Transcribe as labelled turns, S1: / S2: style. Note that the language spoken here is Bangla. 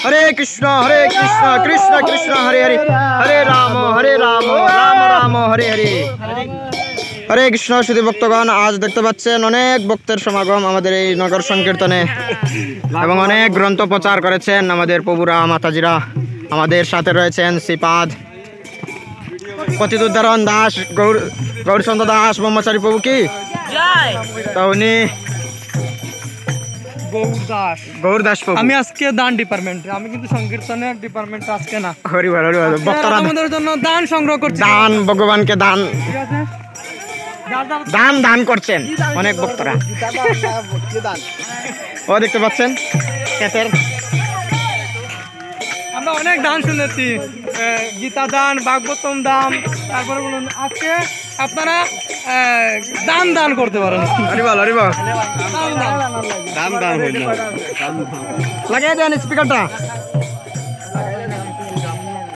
S1: কৃষ্ণ কৃষ্ণ হরে হরে, হরে রাম রাম রাম হরে হরে। হরে কৃষ্ণ। শুধু ভক্তগণ, আজ দেখতে পাচ্ছেন অনেক ভক্তের সমাগম আমাদের এই নগর সংকীর্তনে, এবং অনেক গ্রন্থ প্রচার করেছেন আমাদের প্রভুরা মাতাজিরা। আমাদের সাথে রয়েছেন শ্রীপাদ পতিত উদ্ধারণ দাস, গৌরচন্দ্র দাস ব্রহ্মচারী প্রভু কি তা উনি গৌর দাস প্রভু।
S2: আমি আজকে দান ডিপার্টমেন্ট, আমি কিন্তু সংকীর্তনের ডিপার্টমেন্ট আজকে না।
S1: হরিবল হরিবল। ভক্তরা
S2: আমাদের জন্য দান সংগ্রহ করছে,
S1: দান ভগবানকে দান
S2: ঠিক আছে?
S1: দান দান করছেন অনেক ভক্তরা। ও দেখতে পাচ্ছেন ক্ষেতের,
S2: আমরা অনেক দান শুনেছি, গীতা দান, ভাগবতম দান, তারপরে বলুন আজকে আপনারা দান দান করতে পারেন।
S1: হরিবল হরিবল।
S2: দান দান
S1: লাগিয়ে দেন স্পিকারটা।